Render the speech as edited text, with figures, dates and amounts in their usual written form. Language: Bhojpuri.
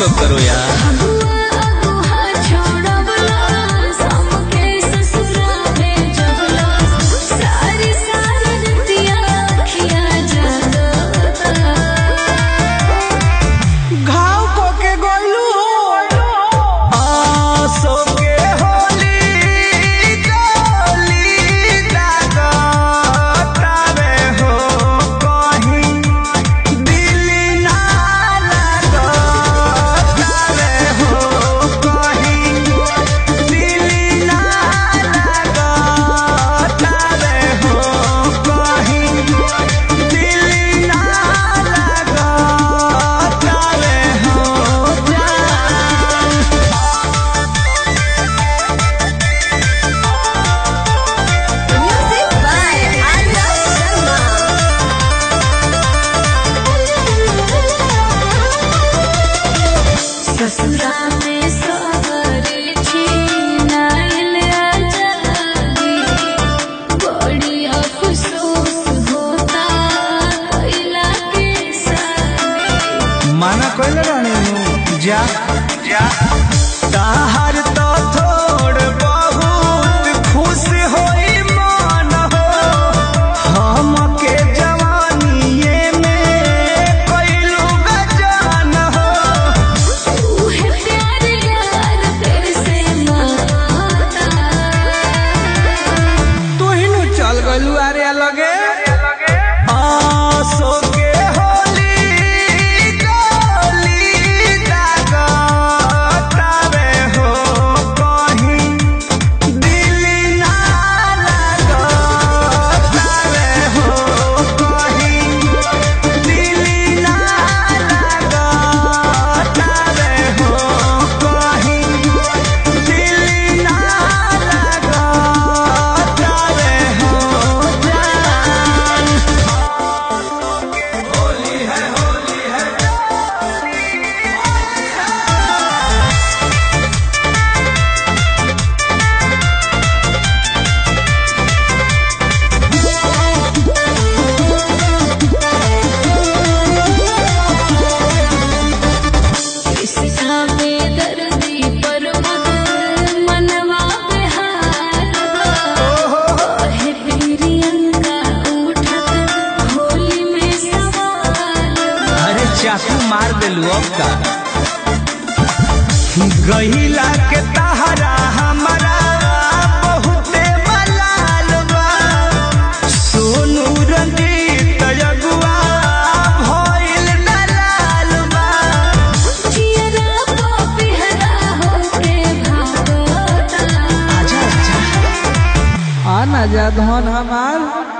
तो करो यार। माना कोई रहने जा जा ताहर तो थोड़ बहुत खुश होई मन हो हमके जवानीए में कइलू गजान हो उहे प्यार यार तेरे से मांगता तू ही नु चल गलू अरे लगे चाकू मार दिलू अब का गहिला के तहरा हमारा बहुते मलाल बा सोनू रंजीत जगुआ भइल दलाल बा जियरा को पिहरा होके भागता आजा आजा आ ना जा धन हमार